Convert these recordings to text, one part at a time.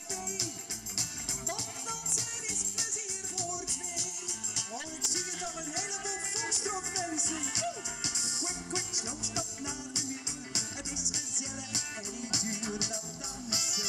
café. Want dansen is plezier voor twee. Oh, ik zie het al een heleboel volkstroep mensen. Quick, quick, slow, stop naar de muur. Het is gezellig en niet duur dat dansen.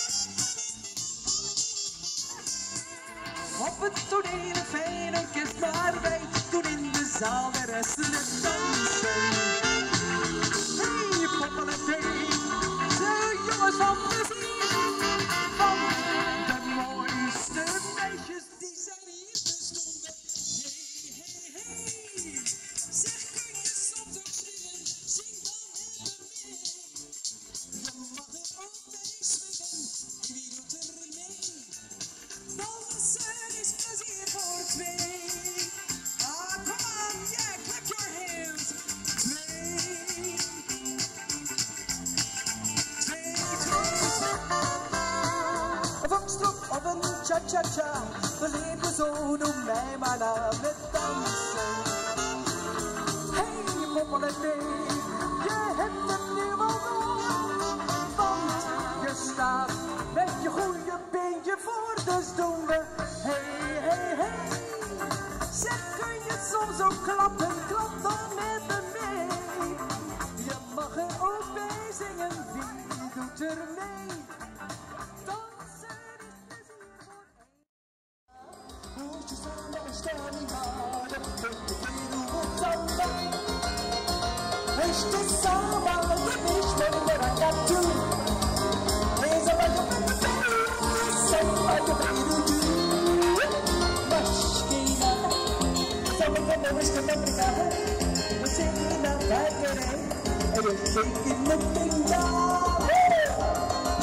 Op het toneel een fijne kerst, maar wij doen in de zaal de rest het dansen. Hey, poppen en thee, de jongens van plezier. Van de mooiste meisjes die zijn hier bestonden. Hey, hey, hey, zeg kun je soms ook zingen, zing dan met me mee. Je mag er ook mee swingen, wie doet er mee? Dansen is plezier voor twee. Ah, come on, yeah, clap your hands. Twee. Een foxtrot of een cha-cha-cha. Verleer je zo, noem mij maar na met dansen. Hey, poppen en thee, je hebt het nu wel door. Want je staat met je goede beentje voor, dus doen we hey, hey, hey. Zeg, kun je soms ook klappen, klap dan met me mee. Je mag er ook bij zingen, wie doet er mee? Dansen is plezier voor één. Hoedjes aan de stelling houden, de wereld samba. Este samba, je weet wel waar ik naartoe. Wees al wat je met me mee, samba je weet hoe. Maschina, samba van de West Afrika. We zingen naar Valkyrie, en we shaking the thing down.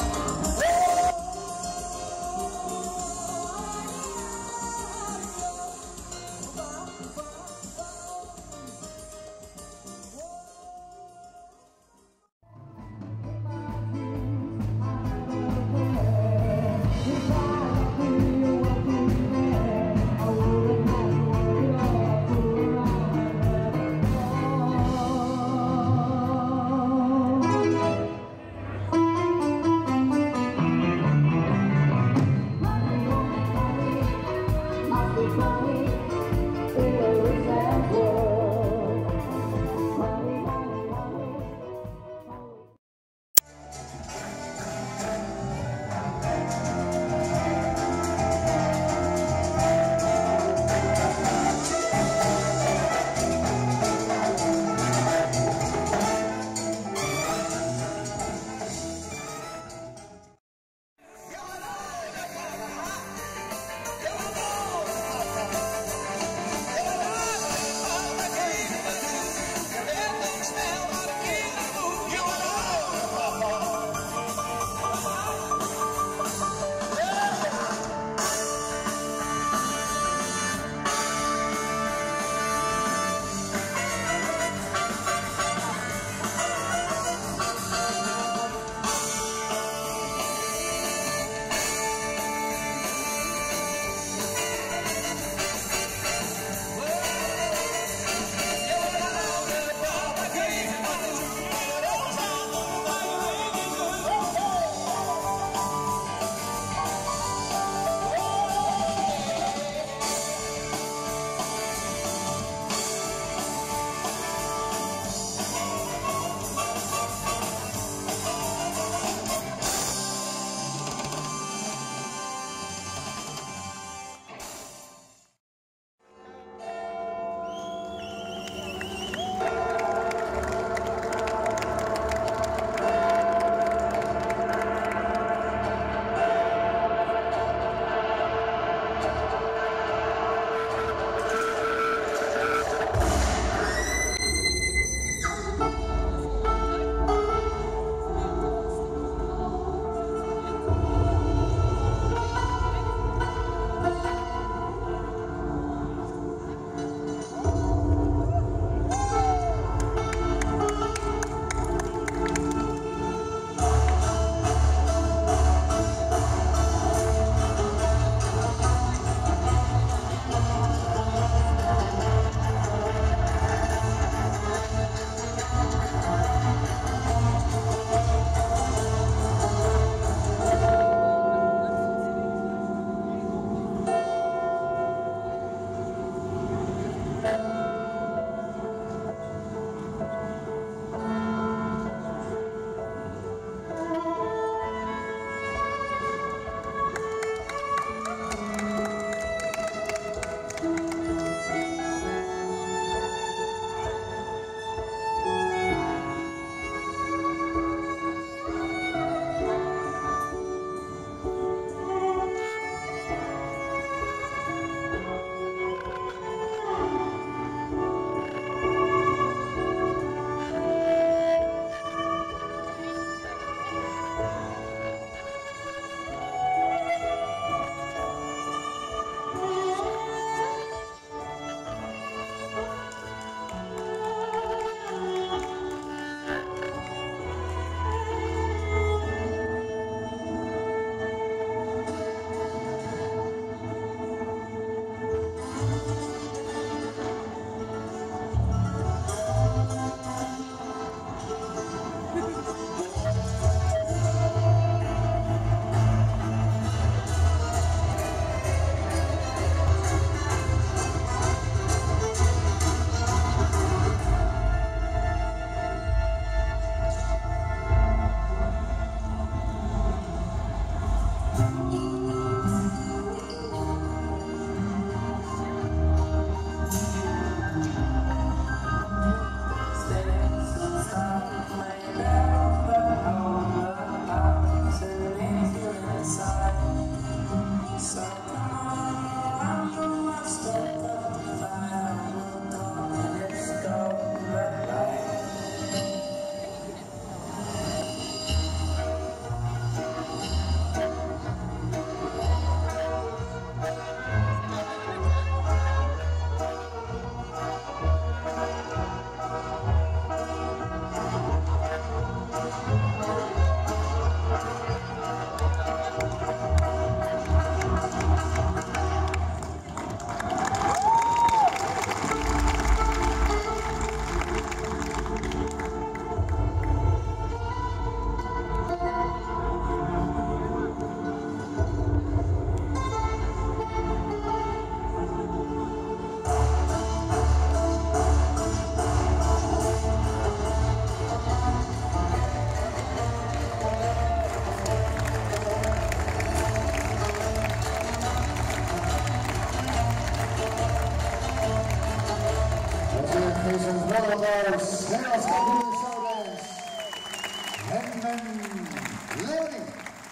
applaus. Nederlands kampioen showdance. Herman Leonie.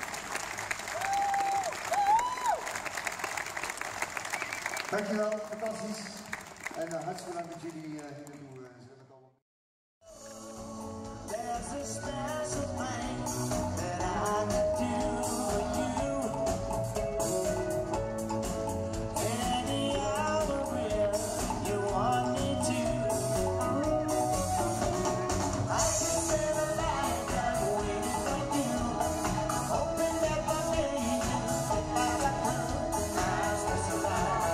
Dankjewel, fantastisch. En hartstikke bedankt dat jullie hier naartoe zullen komen. There's a special thing that I do for you. Any hour where you want me to. I can spend a lifetime waiting for you. Hoping that one day you get by the time. I'm specialized.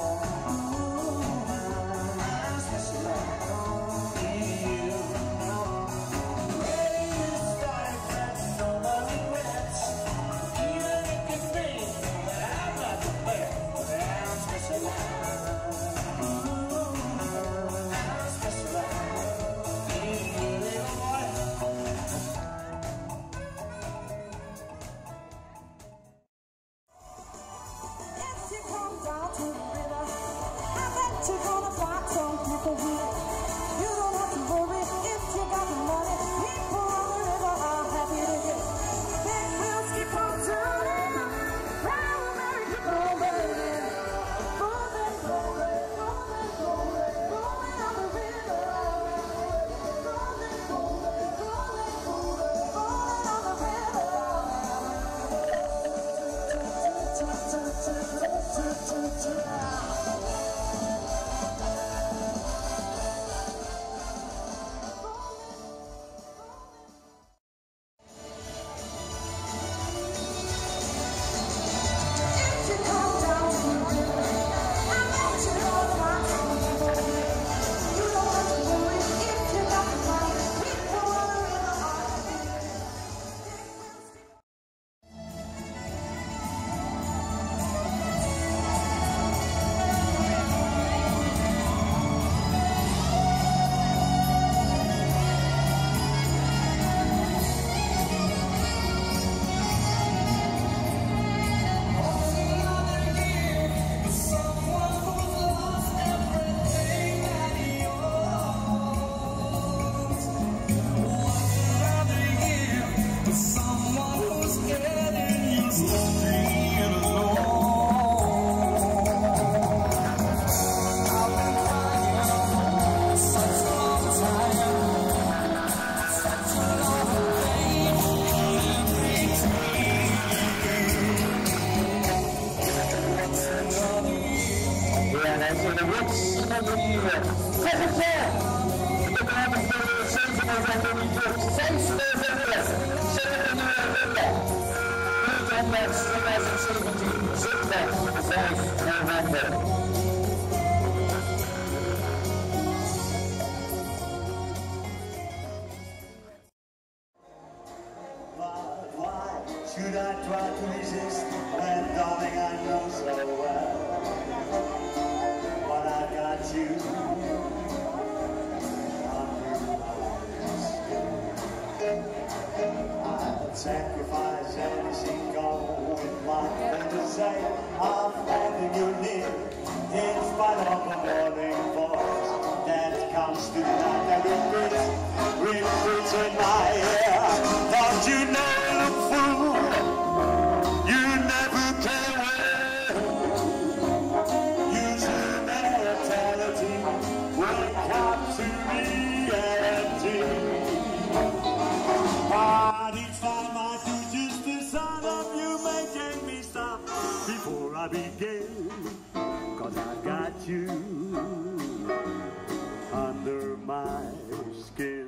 I'm specialized in you. Ready to start, but no more regrets. Even if you think that I'm not the best, but I'm specialized. I'm specialized in you, little boy. If you come down to the river, I bet you're gonna find some people here. You don't have to worry if you got the money. People on the river are happy to get. Big wheels keep on turning, round America rolling, rolling, rolling, rolling, rolling, rolling on the river, rolling, rolling, rolling, rolling, rolling on the river. If you come down to the river, I bet you're gonna find some people here. You don't have to worry if you got the money. People on the river are happy to get. Why should I try to resist when, darling, I know so well what I got you under my skin. I'd sacrifice anything going my way to say I'm having you near, in spite of the warning voice that comes to night and repeats in my ear. Don't you know, look fool, you never can win. Use your mentality, wake up to reality. But each time I do, just the sound of you making me stop before I begin. 'Cause I got you under my skin.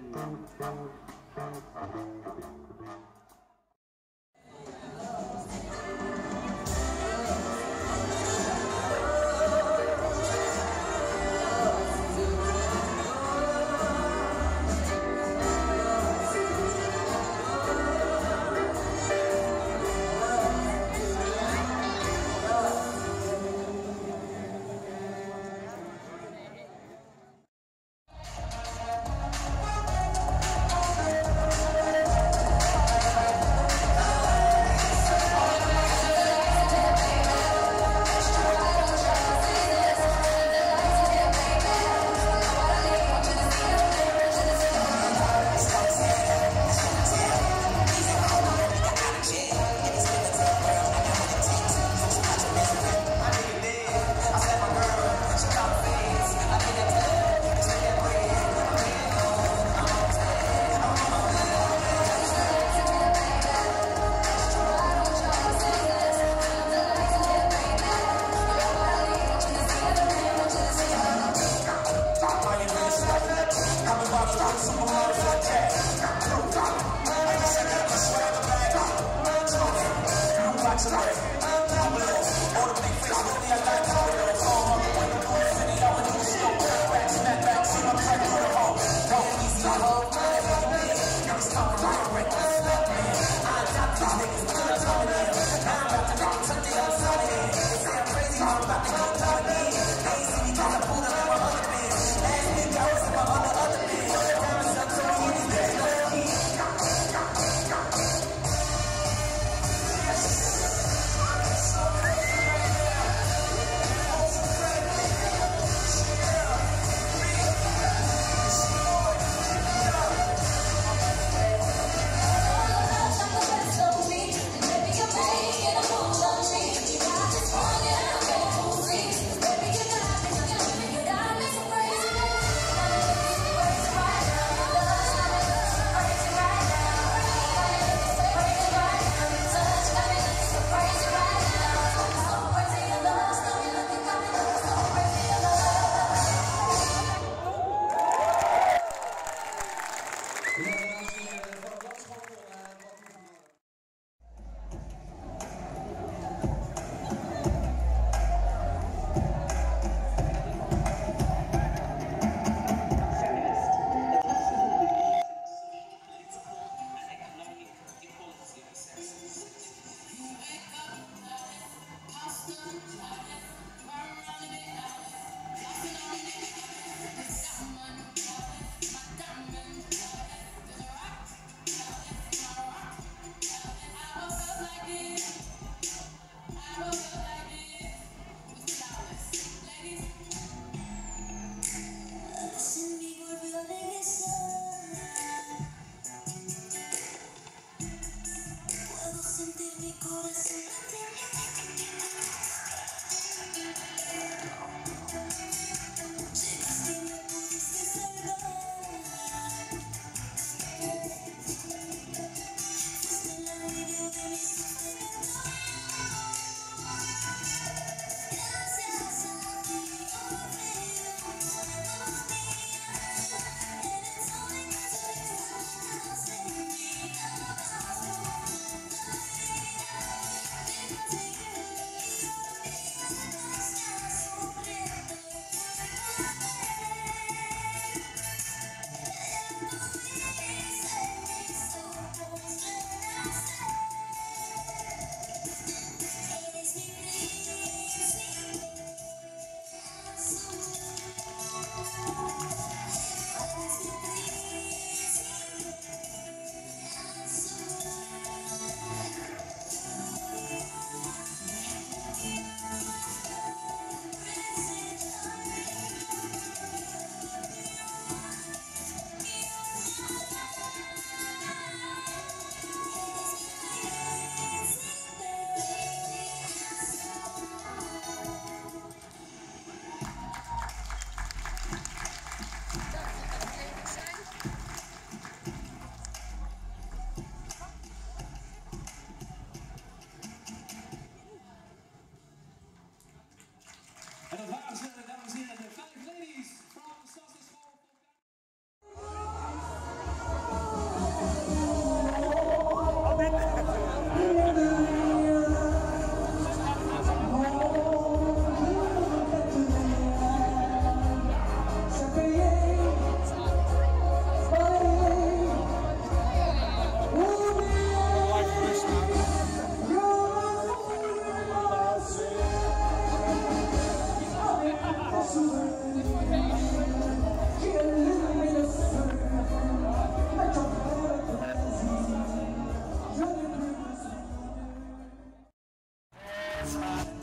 It's